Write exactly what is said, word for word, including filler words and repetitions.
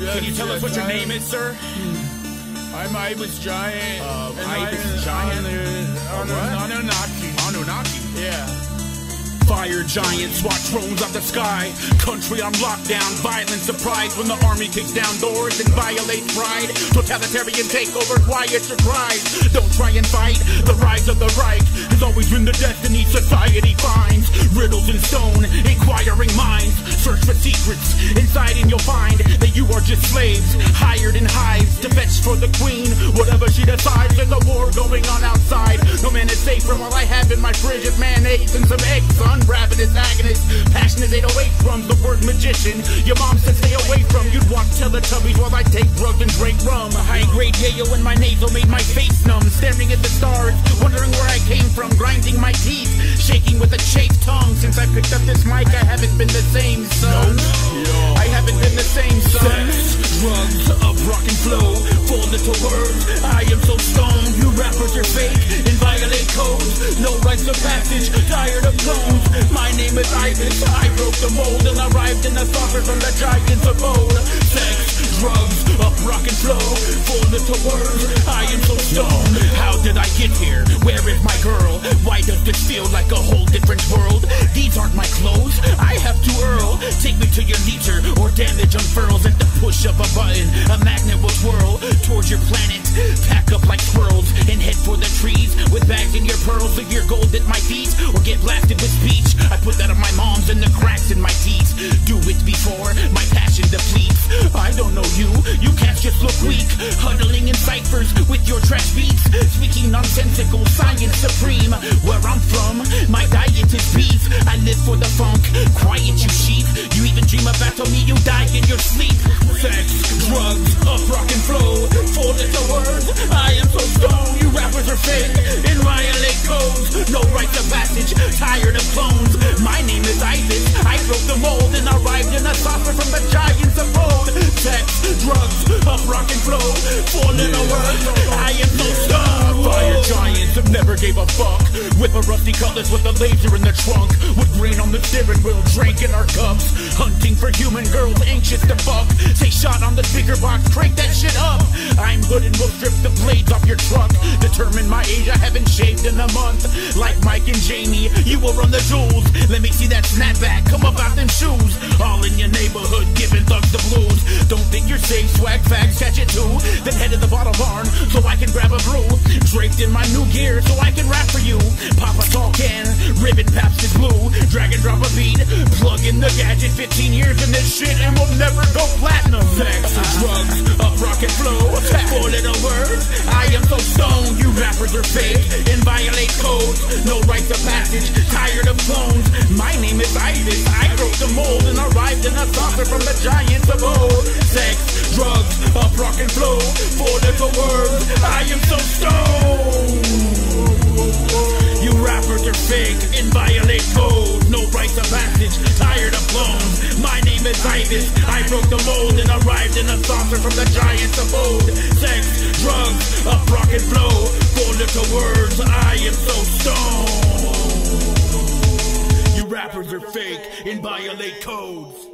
Yes, Can you tell yes, us what your I name am. is, sir? I'm Ibis Giant. Uh, and Ibis I'm Giant? On the, on the Anunnaki. Anunnaki. Yeah. Fire giants, SWAT drones out the sky. Country on lockdown, violent surprise when the army kicks down doors and violates pride. Totalitarian takeovers, riots or cries. Don't try and fight, the rise of the Reich has always been the destiny society finds. Riddles in stone, inquiring minds. Search for secrets, inside and you'll find that you are just slaves, hired in hives to fetch for the queen. Whatever she decides, there's a war going on outside. No man is safe from all I have in my fridge is mayonnaise and some eggs, son. Ravenous agonist, passionate eight oh eight from the word magician. Your mom said stay away from. You'd watch Teletubbies while I take drugs and drink rum. A high grade yayo in my nasal made my face numb. Staring at the stars, wondering where I came from. Grinding my teeth, shaking with a chafed tongue. Since I picked up this mic, I haven't been the same, son. I haven't been the same, son. Sex, drugs, up rock and flow. Four little words, I am so stoned. You rappers are fake and violate codes. No rites of passage, tired of clones. My name is Ibis, I broke the mold and arrived in a saucer from the giants of old. Sex, drugs, up rock and flow. Four little words, I am so stoned. How did I get here? Where is my girl? Why does this feel like a whole different world? These aren't my clothes, I have to earl. Take me to your leader or damage unfurls. At the push of a button, a magnet will twirl towards your planet. Pack up like squirrels and head for the trees. With bags in your pearls, leave your gold at my feet or get blasted with speech. I put that on my mom's and the cracks in my teeth. Do it before my passion depletes. I don't know you, you can't just look weak. Huddling in ciphers with your trash beats. Speaking nonsensical, science supreme. Where I'm from, my diet is beef. I live for the funk, quiet you sheep. You even dream about me, you die in your sleep. Sex, drugs, up rock and flow. Four little words, I am so stoned. You rappers are fake and violate codes. No rites of passage, tired of clones. My name is Ibis, I broke the mold and arrived in a saucer from the giants of old. Sex, drugs, up rock and flow. Four little words, I am so stoned. Fire giants have never gave a fuck. Whip a rusty cutlass with a laser in the trunk. With green on the steering wheel, drink in our cups. Hunting for human girls, anxious to fuck. Say shot on the speaker box, crank that shit up. I'm good and will strip the blades off your truck. Determine my age, I haven't shaved in a month. Like Mike and Jamie, you will run the jewels. Let me see that snapback, come up out them shoes. All in your neighborhood, giving thugs the blues. Don't think you're safe, swag fags, catch it too. Then head to the bottle barn, so I can grab a brew. Draped in my new gear, so I can rap for you. Pop a tall can, ribbon paps is blue. Drag and drop a beat, plug in the gadget. Fifteen years in this shit and we'll never go platinum. Sex, drugs, up rock and flow. Four little words, I am so stoned. You rappers are fake and violate codes. No rites of passage, tired of clones. My name is Ibis, I broke the mold and arrived in a saucer from the giants of old. Sex, drugs, up rock and flow. Four little words, I am so stoned. You rappers are fake and violate codes. No rites of passage, tired of clones. My name is Ibis, I broke the mold and arrived in a saucer from the giants of old. Sex, drugs, up rock and flow. Four little words, I am so stoned. You rappers are fake and violate codes.